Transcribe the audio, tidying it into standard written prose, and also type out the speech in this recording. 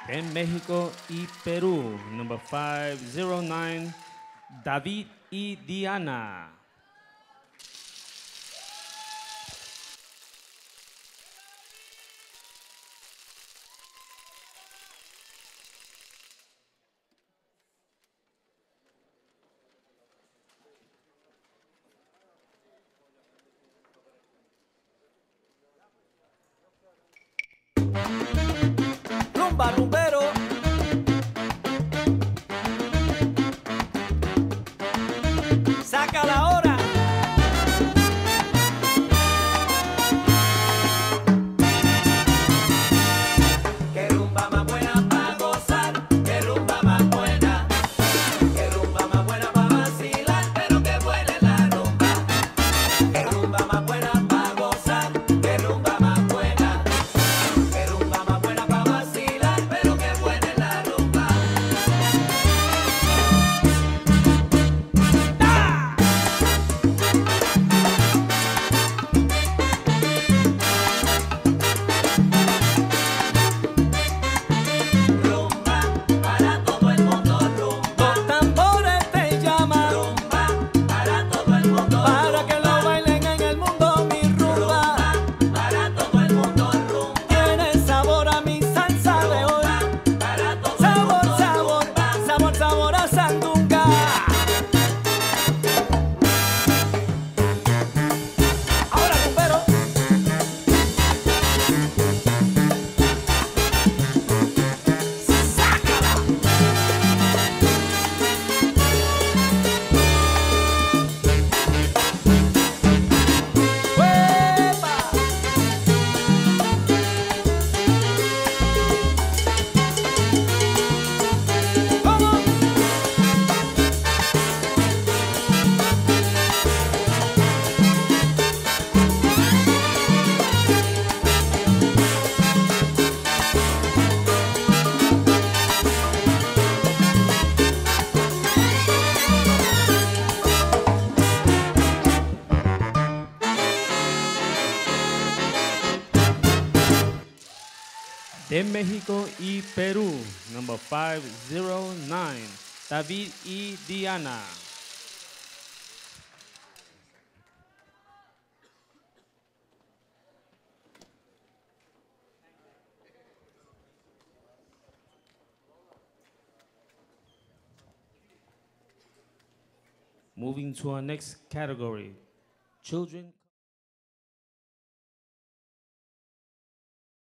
En México y Perú, number 509, David y Diana. Rumba, rumbero. Saca la hora. Qué rumba más buena pa' gozar, qué rumba más buena. Qué rumba más buena pa' vacilar, pero qué buena es la rumba. Qué rumba más buena pa' gozar, qué rumba más buena. Qué rumba más buena pa' vacilar, pero qué buena es la rumba. ¡Ah! Rumba para todo el mundo, rumba. Los tambores te llaman. Rumba para todo el mundo. Para que lo bailen en el mundo, mi rumba. Para todo el mundo, rumba. Tiene sabor a mi salsa de hoy. Para todo sabor, sabor, sabor, sabor a sandunga. Ahora, rumbero. ¡Sácala! ¡Huepa! ¿Cómo? De México y Perú, number 509, David y Diana. Moving to our next category, children.